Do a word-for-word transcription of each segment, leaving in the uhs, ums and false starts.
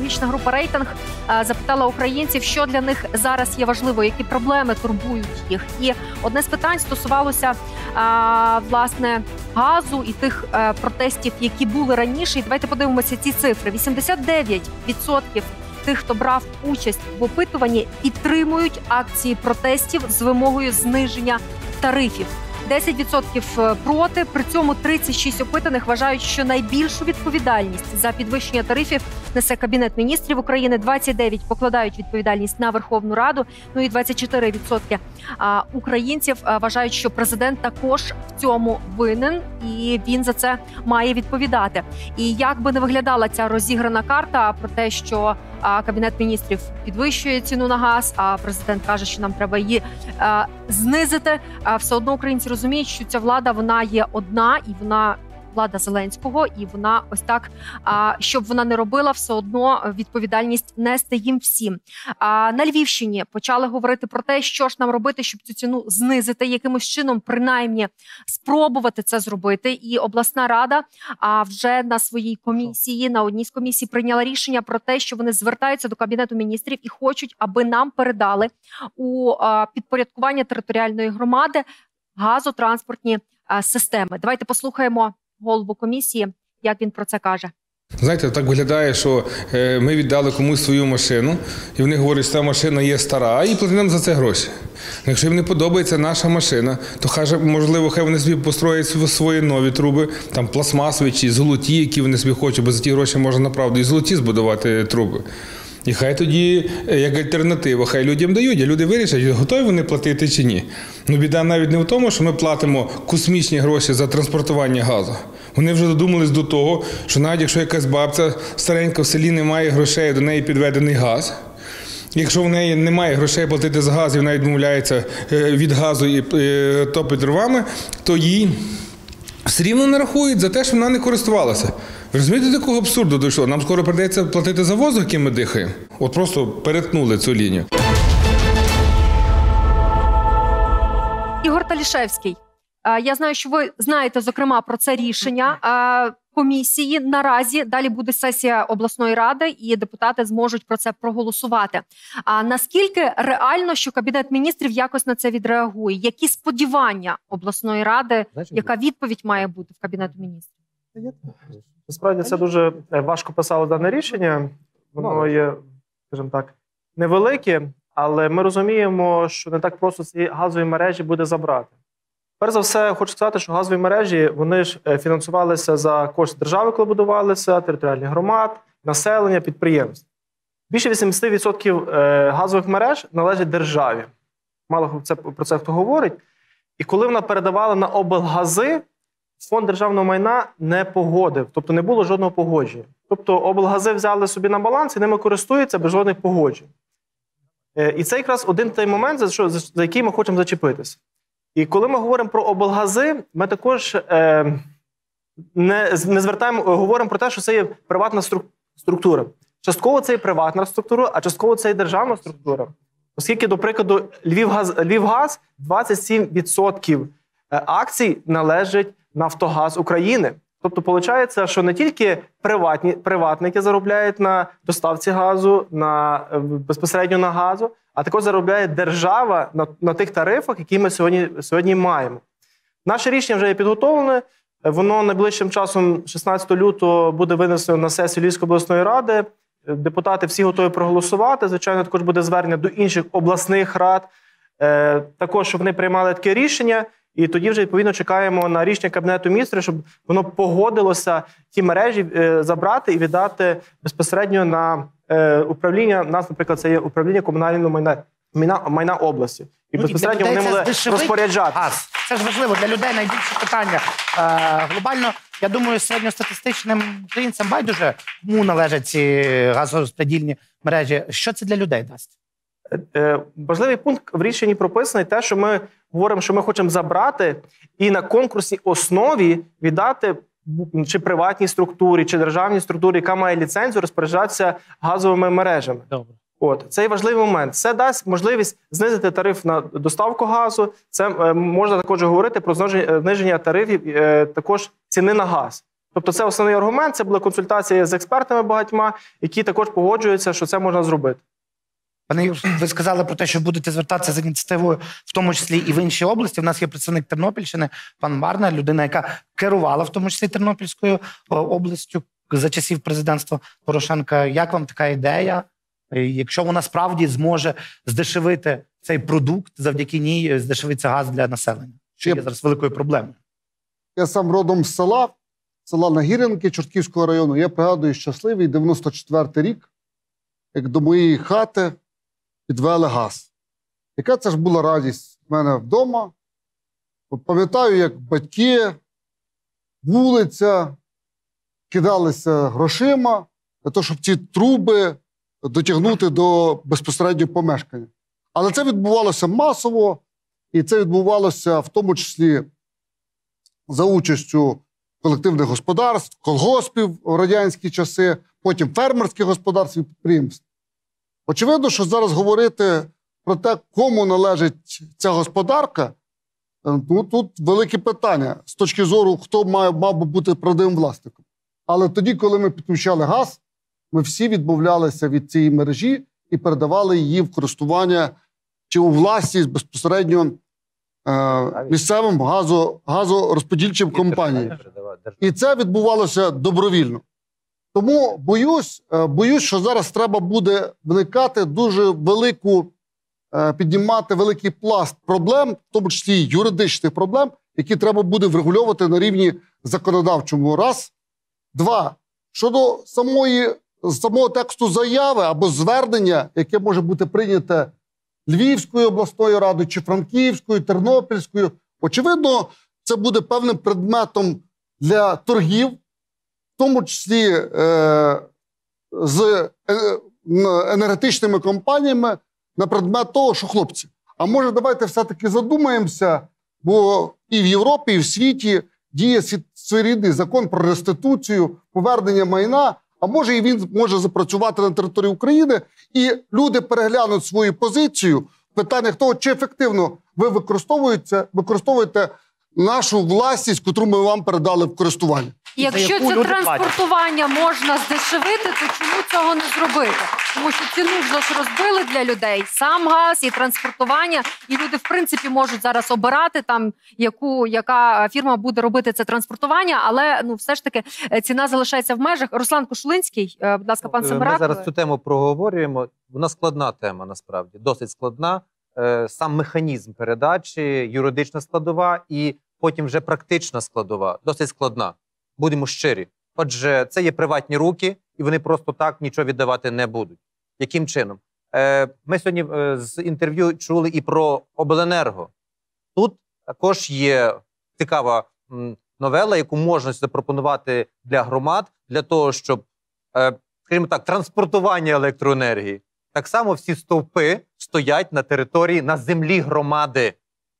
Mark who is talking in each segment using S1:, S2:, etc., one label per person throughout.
S1: Соціологічна група «Рейтинг» запитала українців, що для них зараз є важливо, які проблеми турбують їх. І одне з питань стосувалося, власне, газу і тих протестів, які були раніше. І давайте подивимося ці цифри. вісімдесят дев'ять відсотків тих, хто брав участь в опитуванні, підтримують акції протестів з вимогою зниження тарифів. десять відсотків проти, при цьому тридцять шість опитаних вважають, що найбільшу відповідальність за підвищення тарифів несе Кабінет міністрів України, двадцять дев'ять покладають відповідальність на Верховну Раду, ну і двадцять чотири відсотки українців вважають, що президент також в цьому винен і він за це має відповідати. І як би не виглядала ця розіграна карта про те, що Кабінет міністрів підвищує ціну на газ, а президент каже, що нам треба її а, знизити. А все одно українці розуміють, що ця влада, вона є одна, і вона влада Зеленського, і вона ось так, а, щоб вона не робила, все одно відповідальність нести їм всім. А, на Львівщині почали говорити про те, що ж нам робити, щоб цю ціну знизити, якимось чином, принаймні, спробувати це зробити. І обласна рада а, вже на своїй комісії, на одній з комісій прийняла рішення про те, що вони звертаються до Кабінету міністрів і хочуть, аби нам передали у а, підпорядкування територіальної громади газотранспортні а, системи. Давайте послухаємо голову комісії, як він про це каже.
S2: Знаєте, так виглядає, що ми віддали комусь свою машину, і вони говорять, що ця машина є стара, і платять нам за це гроші. Якщо їм не подобається наша машина, то хай, можливо, хай вони собі построять свої нові труби, там пластмасові чи золоті, які вони собі хочуть, бо за ті гроші можна, направду, і золоті збудувати труби. І хай тоді, як альтернатива, хай людям дають, а люди вирішать, готові вони платити чи ні. Ну, біда навіть не в тому, що ми платимо космічні гроші за транспортування газу. Вони вже додумались до того, що навіть якщо якась бабця старенька в селі не має грошей, до неї підведений газ. Якщо в неї немає грошей платити за газ, і вона відмовляється від газу і топить дровами, то їй все рівно не рахують за те, що вона не користувалася. Ви розумієте, до якого абсурду дійшло? Нам скоро прийдеться платити за воздух, яким ми дихаємо. От просто перетнули цю лінію.
S1: Ігор Талішевський, я знаю, що ви знаєте, зокрема, про це рішення комісії. Наразі далі буде сесія обласної ради, і депутати зможуть про це проголосувати. А наскільки реально, що Кабінет міністрів якось на це відреагує? Які сподівання обласної ради, яка відповідь має бути в Кабінету міністрів?
S3: Насправді, це дуже важко писало дане рішення. Воно є, скажімо так, невелике, але ми розуміємо, що не так просто ці газові мережі буде забрати. Перш за все, хочу сказати, що газові мережі, вони ж фінансувалися за кошти держави, коли будувалися, територіальних громад, населення, підприємств. Більше вісімдесят відсотків газових мереж належать державі. Мало це, про це хто говорить. І коли вона передавала на облгази, Фонд державного майна не погодив, тобто не було жодного погодження. Тобто облгази взяли собі на баланс і ними користуються без жодних погоджень. І це якраз один той момент, за, що, за який ми хочемо зачепитися. І коли ми говоримо про облгази, ми також е, не, не звертаємо, говоримо про те, що це є приватна структура. Частково це є приватна структура, а частково це є державна структура. Оскільки, до прикладу, Львівгаз, Львівгаз двадцять сім відсотків акцій належить Нафтогаз України. Тобто, виходить, що не тільки приватні, приватники заробляють на доставці газу, на, безпосередньо на газу, а також заробляє держава на, на тих тарифах, які ми сьогодні, сьогодні маємо. Наше рішення вже є підготовлене. Воно найближчим часом, шістнадцятого лютого, буде винесено на сесію Львівської обласної ради. Депутати всі готові проголосувати. Звичайно, також буде звернення до інших обласних рад. Також, щоб вони приймали таке рішення. І тоді вже, відповідно, чекаємо на рішення Кабінету міністрів, щоб воно погодилося ті мережі е, забрати і віддати безпосередньо на е, управління. У нас, наприклад, це є управління комунального майна, майна, майна області. І
S4: ну,
S3: безпосередньо вони могли розпоряджатися.
S4: Це ж важливо для людей, найбільше питання. Е, глобально, я думаю, середньостатистичним українцям байдуже, кому належать ці газорозподільні мережі. Що це для людей дасть?
S3: Важливий пункт в рішенні прописаний те, що ми говоримо, що ми хочемо забрати і на конкурсній основі віддати чи приватній структурі, чи державній структурі, яка має ліцензію розпоряджатися газовими мережами.
S4: Добре.
S3: От, це важливий момент. Це дасть можливість знизити тариф на доставку газу. Це е, можна також говорити про зниження тарифів, е, також ціни на газ. Тобто це основний аргумент, це була консультація з експертами багатьма, які також погоджуються, що це можна зробити.
S4: Пане Ігор, ви сказали про те, що будете звертатися з ініціативою, в тому числі і в іншій області. У нас є представник Тернопільщини, пан Марна, людина, яка керувала, в тому числі Тернопільською областю за часів президентства Порошенка. Як вам така ідея? Якщо вона справді зможе здешевити цей продукт, завдяки ній здешевиться газ для населення, що є зараз великою проблемою.
S5: Я сам родом з села, села Нагірянки Чортківського району. Я пригадую щасливий дев'яносто четвертий рік, як до моєї хати підвели газ. Яка це ж була радість в мене вдома. Пам'ятаю, як батьки, вулиця, кидалися грошима для того, щоб ці труби дотягнути до безпосереднього помешкання. Але це відбувалося масово, і це відбувалося в тому числі за участю колективних господарств, колгоспів в радянські часи, потім фермерських господарств і підприємств. Очевидно, що зараз говорити про те, кому належить ця господарка, ну, тут велике питання з точки зору, хто має, мав би бути правдивим власником. Але тоді, коли ми підключали газ, ми всі відмовлялися від цієї мережі і передавали її в користування чи у власність безпосередньо е, місцевим газо, газорозподільчим компаніям. І це відбувалося добровільно. Тому боюсь, е, боюсь, що зараз треба буде виникати дуже велику, е, піднімати великий пласт проблем, в тому числі юридичних проблем, які треба буде врегульовувати на рівні законодавчому. Раз. Два. Щодо самої, самого тексту заяви або звернення, яке може бути прийняте Львівською обласною радою, чи Франківською, Тернопільською, очевидно, це буде певним предметом для торгів, в тому числі е, з е, енергетичними компаніями на предмет того, що, хлопці, а може давайте все-таки задумаємося, бо і в Європі, і в світі діє своєрідний закон про реституцію, повернення майна, а може і він може запрацювати на території України, і люди переглянуть свою позицію в питаннях того, чи ефективно ви використовуєте, використовуєте нашу власність, яку ми вам передали в користування.
S1: І якщо це транспортування можна здешевити, то чому цього не зробити? Тому що ціну ж розбили для людей. Сам газ і транспортування. І люди, в принципі, можуть зараз обирати, там, яку, яка фірма буде робити це транспортування, але ну, все ж таки ціна залишається в межах. Руслан Кошулинський, будь ласка, пан Семерак.
S6: Ми зараз цю тему проговорюємо. Вона складна тема, насправді. Досить складна. Сам механізм передачі, юридична складова і потім вже практична складова. Досить складна. Будемо щирі. Отже, це є приватні руки, і вони просто так нічого віддавати не будуть. Яким чином? Е, ми сьогодні е, з інтерв'ю чули і про обленерго. Тут також є цікава м, новела, яку можна запропонувати для громад, для того, щоб, е, скажімо так, транспортування електроенергії. Так само всі стовпи стоять на території, на землі громади.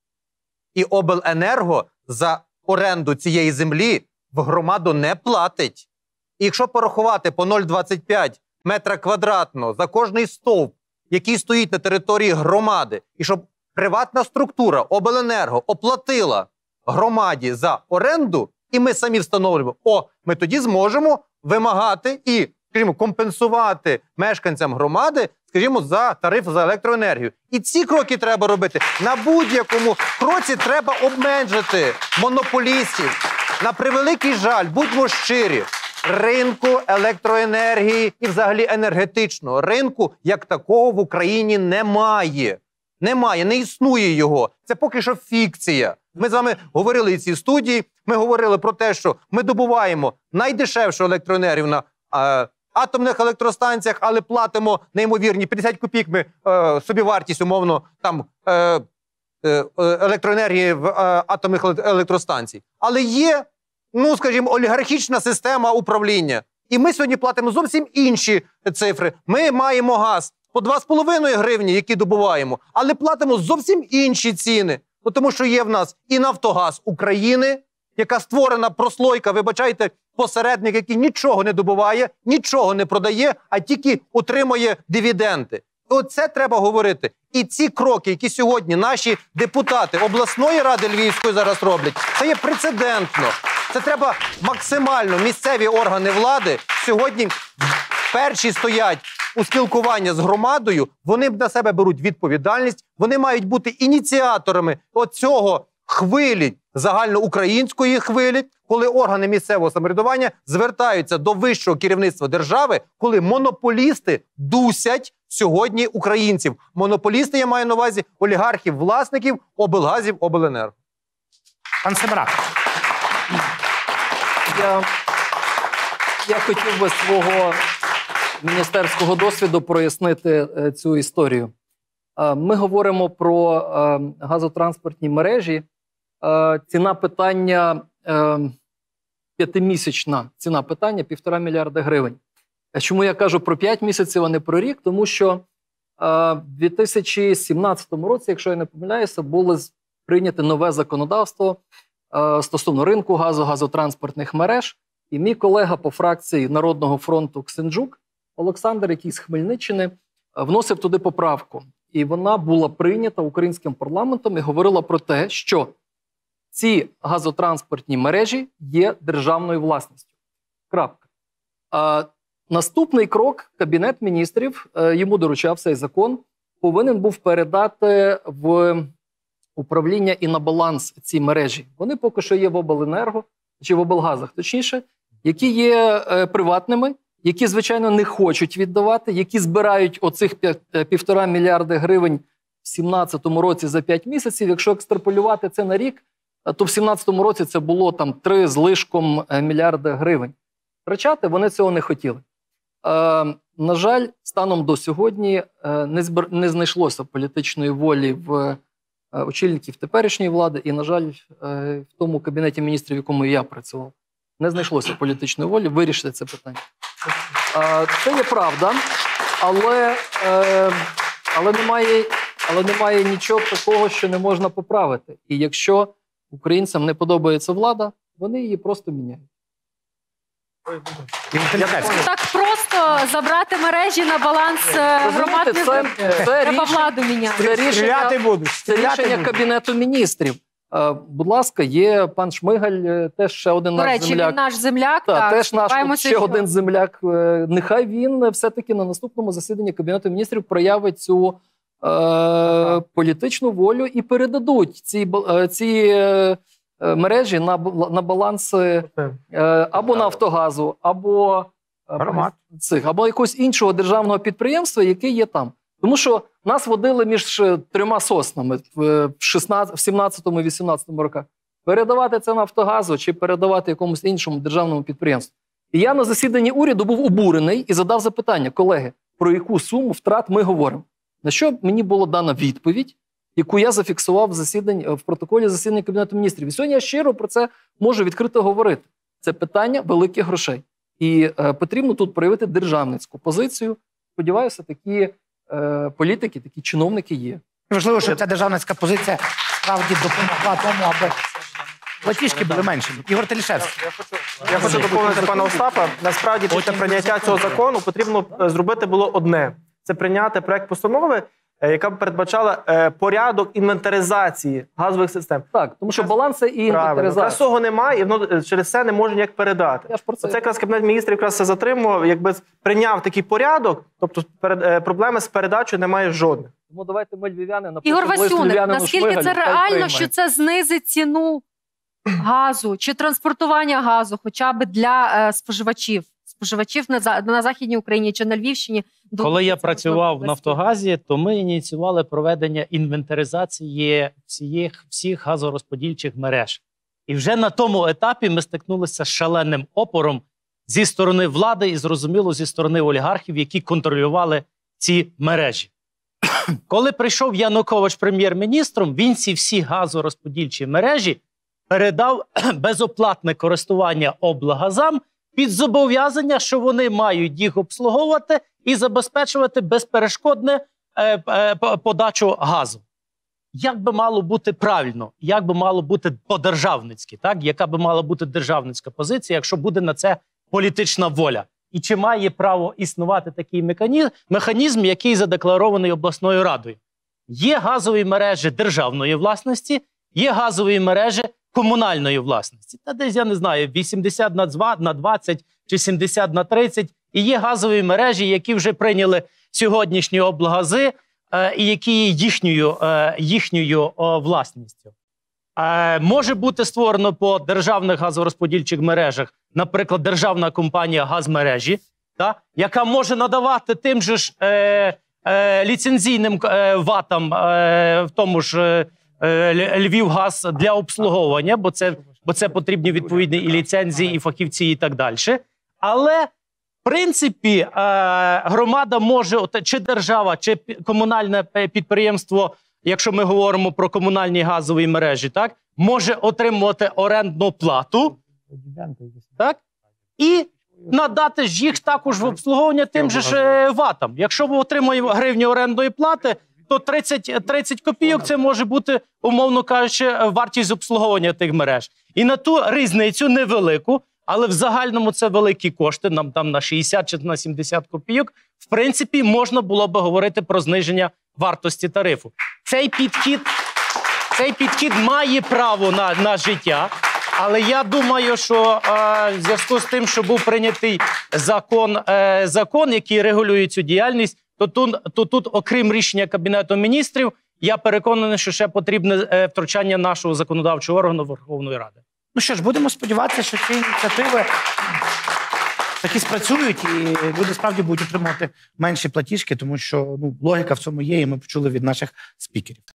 S6: І обленерго за оренду цієї землі в громаду не платить. І якщо порахувати по нуль цілих двадцять п'ять метра квадратного за кожний стовп, який стоїть на території громади, і щоб приватна структура обленерго оплатила громаді за оренду, і ми самі встановлюємо, о, ми тоді зможемо вимагати і, скажімо, компенсувати мешканцям громади, скажімо, за тариф за електроенергію. І ці кроки треба робити. На будь-якому кроці треба обмежити монополістів. На превеликий жаль, будьмо щирі, ринку електроенергії і взагалі енергетичного ринку як такого в Україні немає. Немає, не існує його. Це поки що фікція. Ми з вами говорили в цій студії, ми говорили про те, що ми добуваємо найдешевшу електроенергію на е, атомних електростанціях, але платимо неймовірні п'ятдесят копійок ми е, собівартість, умовно, там, е, е, електроенергії в е, атомних електростанцій. Але є, ну, скажімо, олігархічна система управління. І ми сьогодні платимо зовсім інші цифри. Ми маємо газ по два з половиною гривні, які добуваємо, але платимо зовсім інші ціни. Ну, тому що є в нас і Нафтогаз України, яка створена прослойка, вибачайте, посередник, який нічого не добуває, нічого не продає, а тільки отримує дивіденди. І оце треба говорити. І ці кроки, які сьогодні наші депутати обласної ради Львівської зараз роблять, це є прецедентно. Це треба максимально місцеві органи влади сьогодні перші стоять у спілкуванні з громадою, вони на себе беруть відповідальність, вони мають бути ініціаторами оцього хвилі, загальноукраїнської хвилі, коли органи місцевого самоврядування звертаються до вищого керівництва держави, коли монополісти дусять сьогодні українців. Монополісти, я маю на увазі, олігархів, власників, облгазів, обленерго.
S4: Пан Семерак.
S7: Я, я хотів би свого міністерського досвіду прояснити е, цю історію. Е, ми говоримо про е, газотранспортні мережі. Е, ціна питання, е, п'ятимісячна ціна питання, півтора мільярда гривень. Чому я кажу про п'ять місяців, а не про рік? Тому що е, в дві тисячі сімнадцятому році, якщо я не помиляюся, було прийнято нове законодавство е, стосовно ринку газу, газотранспортних мереж. І мій колега по фракції Народного фронту Ксенджук Олександр, який з Хмельниччини, вносив туди поправку. І вона була прийнята українським парламентом і говорила про те, що ці газотранспортні мережі є державною власністю. Крапка. А наступний крок Кабінет міністрів, йому доручав цей закон, повинен був передати в управління і на баланс ці мережі. Вони поки що є в обленерго, чи в облгазах, точніше, які є е, приватними, які, звичайно, не хочуть віддавати, які збирають оцих півтора мільярди гривень в сімнадцятому році за п'ять місяців. Якщо екстраполювати це на рік, то в сімнадцятому році це було там три з лишком мільярди гривень. Втрачати вони цього не хотіли. Е, на жаль, станом до сьогодні е, не, збер... не знайшлося політичної волі в е, очільників теперішньої влади і, на жаль, е, в тому Кабінеті міністрів, в якому я працював, не знайшлося політичної волі вирішити це питання. Е, це є правда, але, е, але, немає, але немає нічого такого, що не можна поправити. І якщо українцям не подобається влада, вони її просто міняють.
S1: Так просто забрати мережі на баланс громад не
S7: це, це
S1: треба
S7: рішення,
S1: владу міняти.
S7: це рішення,
S4: будуть.
S7: це рішення Кабінету міністрів. Е, будь ласка, є пан Шмигаль, е, теж ще один
S1: До
S7: наш
S1: речі,
S7: земляк.
S1: він наш земляк.
S7: Та,
S1: так,
S7: теж наш
S1: сподіваємося,
S7: ще
S1: що-
S7: один земляк. Е, нехай він все-таки на наступному засіданні Кабінету міністрів проявить цю е, політичну волю і передадуть ці, ба- е, ці е, е, мережі на, б- на баланс е, або Нафтогазу, або е,
S4: Формат.
S7: цих, або якогось іншого державного підприємства, яке є там. Тому що нас водили між е, трьома соснами в шістнадцятому, в сімнадцятому і вісімнадцятому роках. Передавати це Нафтогазу чи передавати якомусь іншому державному підприємству. І я на засіданні уряду був обурений і задав запитання: колеги, про яку суму втрат ми говоримо? На що мені була дана відповідь, яку я зафіксував в, засідань, в протоколі засідання Кабінету міністрів. І сьогодні я щиро про це можу відкрито говорити. Це питання великих грошей. І е, потрібно тут проявити державницьку позицію. Сподіваюся, такі е, політики, такі чиновники є.
S4: Важливо, щоб ця державницька позиція справді допомогла тому, аби платіжки були меншими. Ігор Телішевський.
S3: Я хочу доповнити пана Остапа. Насправді, після прийняття цього закону потрібно е, зробити було одне: це прийняти проект постанови, е, яка б передбачала е, порядок інвентаризації газових систем.
S7: Так, тому що баланс і
S3: Правильно. Якраз
S7: інвентаризація.
S3: цього немає, і воно е, через це не може ніяк передати.
S7: Я ж про це.
S3: Це якраз Кабінет міністрів якраз це затримував, якби прийняв такий порядок, тобто перед, е, проблеми з передачею немає жодних.
S7: Тому давайте ми львів'яни напишемо
S1: Ігор
S7: лист
S1: Васюник,
S7: Львів'янину
S1: наскільки
S7: Шмигалю,
S1: це
S7: хай
S1: реально,
S7: прийме.
S1: що це знизить ціну газу чи транспортування газу хоча б для е, споживачів? Споживачів на, за- на Західній Україні чи на Львівщині?
S8: Коли я
S1: До-
S8: працював в
S1: до-
S8: Нафтогазі, то ми ініціювали проведення інвентаризації всіх, всіх газорозподільчих мереж. І вже на тому етапі ми стикнулися з шаленим опором зі сторони влади і, зрозуміло, зі сторони олігархів, які контролювали ці мережі. Коли прийшов Янукович прем'єр-міністром, він ці всі газорозподільчі мережі передав безоплатне користування облгазам під зобов'язання, що вони мають їх обслуговувати і забезпечувати безперешкодне е, е, подачу газу. Як би мало бути правильно, як би мало бути по-державницьки, так? Яка би мала бути державницька позиція, якщо буде на це політична воля? І чи має право існувати такий механізм, механізм, який задекларований обласною радою? Є газові мережі державної власності, є газові мережі комунальної власності. Та десь, я не знаю, вісімдесят на двадцять чи сімдесят на тридцять. І є газові мережі, які вже прийняли сьогоднішні облгази, е, і які є їхньою, е, їхньою о, власністю. Е, може бути створено по державних газорозподільчих мережах, наприклад, державна компанія «Газмережі», та, яка може надавати тим же ж е, е, ліцензійним е, ватам, е, в тому ж е, Львівгаз для обслуговування, бо це, бо це потрібні відповідні і ліцензії, і фахівці, і так далі. Але, в принципі, громада може, чи держава, чи комунальне підприємство, якщо ми говоримо про комунальні газові мережі, так, може отримувати орендну плату, так, і надати ж їх також в обслуговування тим же ж ватам. Якщо ми отримуємо гривню орендної плати, то тридцять, тридцять копійок це може бути, умовно кажучи, вартість обслуговування тих мереж. І на ту різницю невелику, але в загальному це великі кошти, нам там на шістдесят чи на сімдесят копійок, в принципі, можна було би говорити про зниження вартості тарифу. Цей підхід, цей підхід має право на, на життя, але я думаю, що е, в зв'язку з тим, що був прийнятий закон, е, закон, який регулює цю діяльність, то тут, то тут, окрім рішення Кабінету міністрів, я переконаний, що ще потрібне е, втручання нашого законодавчого органу Верховної Ради.
S4: Ну що ж, будемо сподіватися, що ці ініціативи таки спрацюють, і люди справді будуть отримувати менші платіжки, тому що ну, логіка в цьому є, і ми почули від наших спікерів.